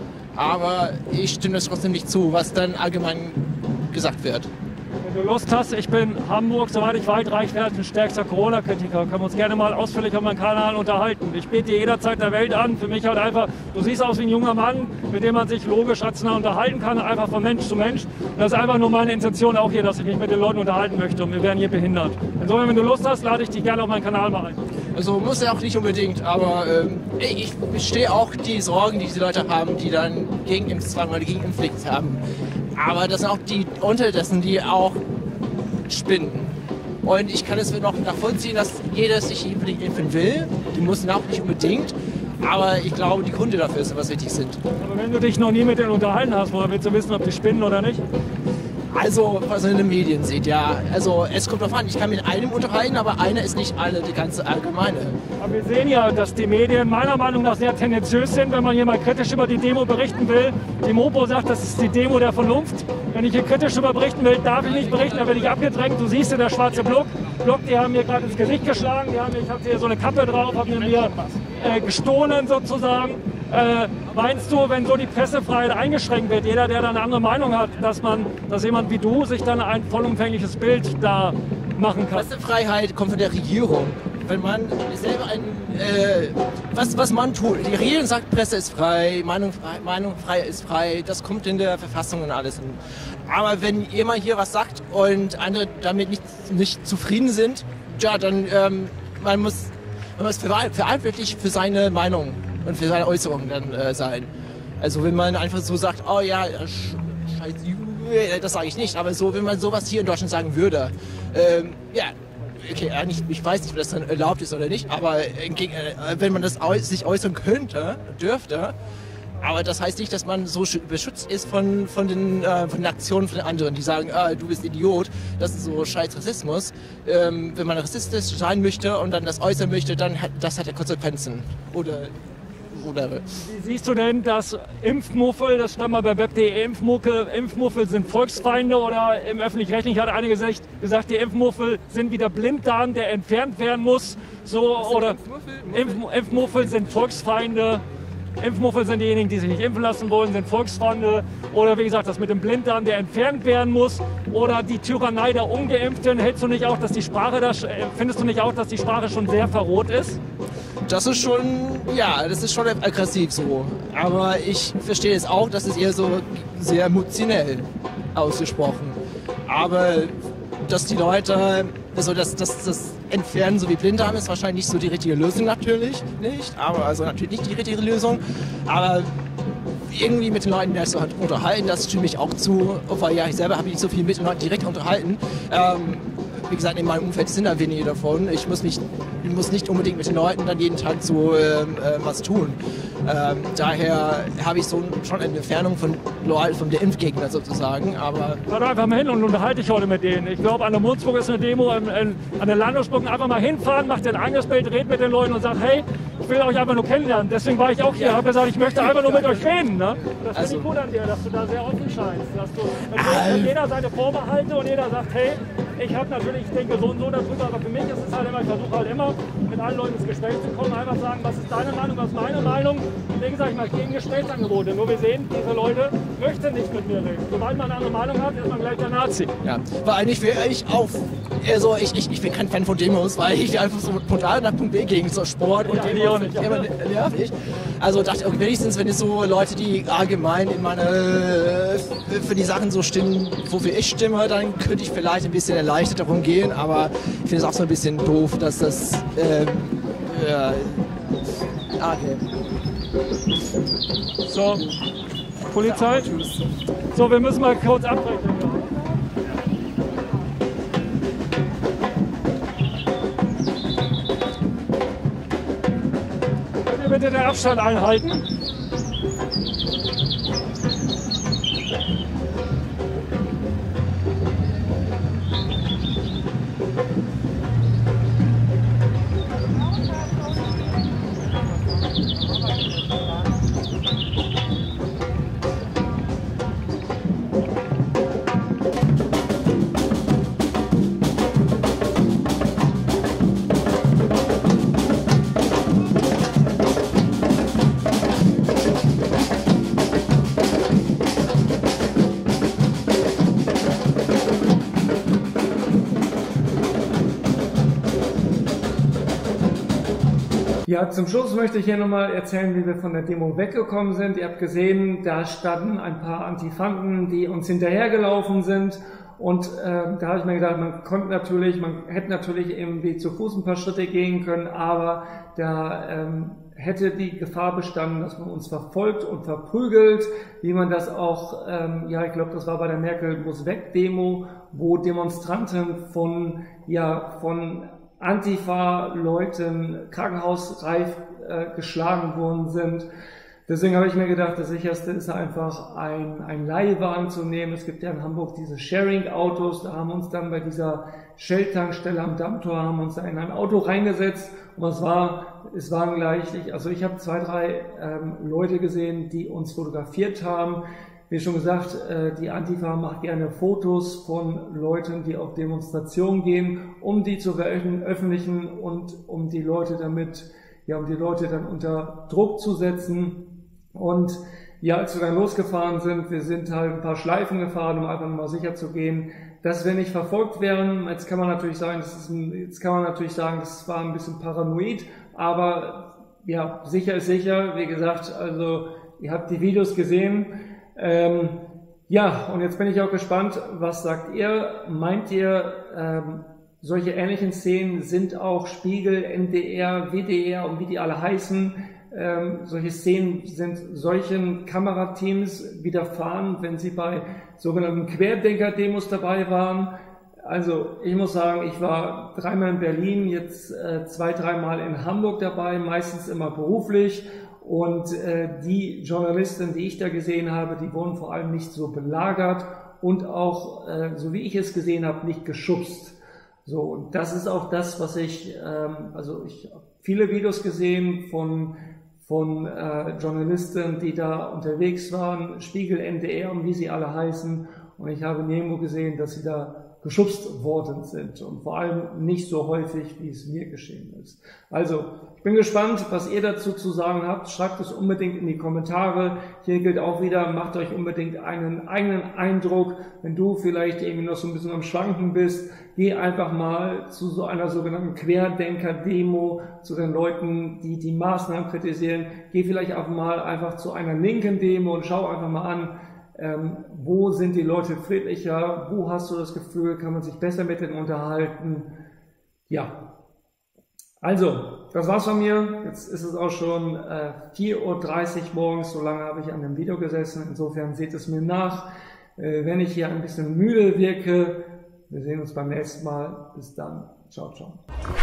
aber ich stimme das trotzdem nicht zu, was dann allgemein gesagt wird. Wenn du Lust hast, ich bin Hamburg, soweit ich weiß, reichwertig stärkster Corona-Kritiker. Können wir uns gerne mal ausführlich auf meinem Kanal unterhalten. Ich bete dir jederzeit der Welt an. Für mich halt einfach, du siehst aus wie ein junger Mann, mit dem man sich logisch rational unterhalten kann, einfach von Mensch zu Mensch. Und das ist einfach nur meine Intention auch hier, dass ich mich mit den Leuten unterhalten möchte und wir werden hier behindert. Insofern, wenn du Lust hast, lade ich dich gerne auf meinen Kanal mal ein. Also muss ja auch nicht unbedingt, aber ähm, ich verstehe auch die Sorgen, die diese Leute haben, die dann gegen Impfzwang oder gegen Impfpflicht haben. Aber das sind auch die unterdessen, die auch spinnen. Und ich kann es noch nachvollziehen, dass jeder sich unbedingt impfen will. Die müssen auch nicht unbedingt. Aber ich glaube, die Gründe dafür sind, was wichtig sind. Aber wenn du dich noch nie mit denen unterhalten hast, woher willst du wissen, ob die spinnen oder nicht? Also, was man in den Medien sieht, ja. Also, es kommt darauf an, ich kann mit einem unterhalten, aber einer ist nicht alle, die ganze Allgemeine. Aber wir sehen ja, dass die Medien meiner Meinung nach sehr tendenziös sind, wenn man hier mal kritisch über die Demo berichten will. Die Mopo sagt, das ist die Demo der Vernunft. Wenn ich hier kritisch über berichten will, darf ich nicht berichten, da werde ich abgedrängt. Du siehst ja, der schwarze Block, Block, die haben mir gerade ins Gesicht geschlagen. Die haben, ich habe hier so eine Kappe drauf, haben mir äh, gestohlen sozusagen. Äh, meinst du, wenn so die Pressefreiheit eingeschränkt wird, jeder, der da eine andere Meinung hat, dass man, dass jemand wie du sich dann ein vollumfängliches Bild da machen kann? Pressefreiheit kommt von der Regierung. Wenn man selber ein, äh, was, was man tut, die Regierung sagt, Presse ist frei, Meinung frei, Meinung frei ist frei, das kommt in der Verfassung und alles. Aber wenn jemand hier was sagt und andere damit nicht, nicht zufrieden sind, ja, dann ähm, man muss, man muss verantwortlich für seine Meinung und für seine Äußerungen dann äh, sein. Also wenn man einfach so sagt, oh ja, scheiße, das sage ich nicht, aber so, wenn man sowas hier in Deutschland sagen würde, ähm, ja, okay, eigentlich, ich weiß nicht, ob das dann erlaubt ist oder nicht, aber wenn man das sich äußern könnte, dürfte, aber das heißt nicht, dass man so beschützt ist von, von, den, äh, von den Aktionen von den anderen, die sagen, ah, du bist Idiot, das ist so scheiß Rassismus. Ähm, wenn man rassistisch sein möchte und dann das äußern möchte, dann hat das hat ja Konsequenzen. Oder, oder. Wie siehst du denn, dass Impfmuffel, das stand mal bei web punkt de, Impfmuffel, Impfmuffel sind Volksfeinde, oder im Öffentlich-Rechtlichen hat einer gesagt, gesagt, die Impfmuffel sind wieder Blinddarm, der entfernt werden muss, so, oder Impf, Impfmuffel sind Volksfeinde. Impfmuffel sind diejenigen, die sich nicht impfen lassen wollen, sind Volksfeinde. Oder wie gesagt, das mit dem Blinddarm, der entfernt werden muss. Oder die Tyrannei der Ungeimpften. Hältst du nicht auch, dass die Sprache, da, findest du nicht auch, dass die Sprache schon sehr verroht ist? Das ist schon, ja, das ist schon aggressiv so. Aber ich verstehe es auch, das ist eher so sehr emotionell ausgesprochen. Aber dass die Leute, also das, das, das Entfernen so wie Blinddarm ist wahrscheinlich nicht so die richtige Lösung, natürlich nicht, aber also natürlich nicht die richtige Lösung, aber irgendwie mit den Leuten das so halt unterhalten, das stimme ich auch zu, weil ja, ich selber habe mich nicht so viel mit den Leuten direkt unterhalten. Ähm, wie gesagt, in meinem Umfeld sind da wenige davon. Ich muss, mich, ich muss nicht unbedingt mit den Leuten dann jeden Tag so ähm, äh, was tun. Ähm, daher habe ich so schon eine Entfernung von, von der Impfgegner sozusagen. Aber fahr doch einfach mal hin und unterhalte dich heute mit denen. Ich glaube, an der Mundsburg ist eine Demo, in, in, an der Landesbrücke einfach mal hinfahren, mach den Angesbild, red mit den Leuten und sag, hey, ich will euch einfach nur kennenlernen. Deswegen war ich auch hier, habe gesagt, ich möchte einfach nur mit euch reden. Ne? Das also, finde ich gut an dir, dass du da sehr offen scheinst. Dass du, wenn, wenn jeder seine Vorbehalte und jeder sagt, hey, ich habe natürlich, ich denke so und so darüber, aber für mich ist es halt immer, ich versuche halt immer, mit allen Leuten ins Gespräch zu kommen, einfach sagen, was ist deine Meinung, was ist meine Meinung. Deswegen sage ich mal, gegen Gesprächsangebote. Nur wir sehen, diese Leute möchten nicht mit mir reden. Sobald man eine andere Meinung hat, ist man gleich der Nazi. Ja, weil eigentlich wäre ich auf, also ich, ich, ich bin kein Fan von Demos, weil ich einfach so total nach Punkt B gegen so Sport und ja, Demos sind immer nervig. Also dachte ich, okay, wenigstens, wenn es so Leute, die allgemein in meine, für die Sachen so stimmen, wofür ich stimme, dann könnte ich vielleicht ein bisschen erleichtert darum gehen, aber ich finde es auch so ein bisschen doof, dass das, ähm, ja, okay. So, Polizei. So, wir müssen mal kurz abbrechen. Könnt ihr bitte den Abstand einhalten? Ja, zum Schluss möchte ich hier nochmal erzählen, wie wir von der Demo weggekommen sind. Ihr habt gesehen, da standen ein paar Antifanten, die uns hinterhergelaufen sind. Und äh, da habe ich mir gedacht, man konnte natürlich, man hätte natürlich irgendwie zu Fuß ein paar Schritte gehen können, aber da ähm, hätte die Gefahr bestanden, dass man uns verfolgt und verprügelt, wie man das auch, ähm, ja, ich glaube, das war bei der Merkel-Muss-Weg-Demo, wo Demonstranten von, ja, von Antifa-Leuten krankenhausreif äh, geschlagen worden sind. Deswegen habe ich mir gedacht, das sicherste ist einfach ein, ein Leihwagen zu nehmen. Es gibt ja in Hamburg diese Sharing-Autos. Da haben wir uns dann bei dieser Shell-Tankstelle am Dammtor haben wir uns da in ein Auto reingesetzt. Und es war, es waren gleich, ich, also ich habe zwei, drei ähm, Leute gesehen, die uns fotografiert haben. Wie schon gesagt, die Antifa macht gerne Fotos von Leuten, die auf Demonstrationen gehen, um die zu veröffentlichen und um die Leute damit, ja, um die Leute dann unter Druck zu setzen. Und ja, als wir dann losgefahren sind, wir sind halt ein paar Schleifen gefahren, um einfach mal sicher zu gehen, dass wir nicht verfolgt werden. Jetzt kann man natürlich sagen, das ist ein, jetzt kann man natürlich sagen, das war ein bisschen paranoid, aber ja, sicher ist sicher. Wie gesagt, also ihr habt die Videos gesehen. Ähm, ja, und jetzt bin ich auch gespannt, was sagt ihr? Meint ihr, ähm, solche ähnlichen Szenen sind auch Spiegel, N D R, W D R und wie die alle heißen, ähm, solche Szenen sind solchen Kamerateams widerfahren, wenn sie bei sogenannten Querdenker-Demos dabei waren? Also ich muss sagen, ich war dreimal in Berlin, jetzt äh, zwei, dreimal in Hamburg dabei, meistens immer beruflich. Und äh, die Journalisten, die ich da gesehen habe, die wurden vor allem nicht so belagert und auch, äh, so wie ich es gesehen habe, nicht geschubst. So, und das ist auch das, was ich, ähm, also ich habe viele Videos gesehen von von äh, Journalisten, die da unterwegs waren, Spiegel, N D R und wie sie alle heißen. Und ich habe nirgendwo gesehen, dass sie da geschubst worden sind und vor allem nicht so häufig, wie es mir geschehen ist. Also, ich bin gespannt, was ihr dazu zu sagen habt. Schreibt es unbedingt in die Kommentare. Hier gilt auch wieder, macht euch unbedingt einen eigenen Eindruck. Wenn du vielleicht irgendwie noch so ein bisschen am Schwanken bist, geh einfach mal zu so einer sogenannten Querdenker-Demo, zu den Leuten, die die Maßnahmen kritisieren. Geh vielleicht auch mal einfach zu einer linken Demo und schau einfach mal an, Ähm, wo sind die Leute friedlicher, wo hast du das Gefühl, kann man sich besser mit denen unterhalten. Ja, also, das war's von mir. Jetzt ist es auch schon äh, vier Uhr dreißig morgens, so lange habe ich an dem Video gesessen. Insofern seht es mir nach, äh, wenn ich hier ein bisschen müde wirke. Wir sehen uns beim nächsten Mal. Bis dann. Ciao, ciao.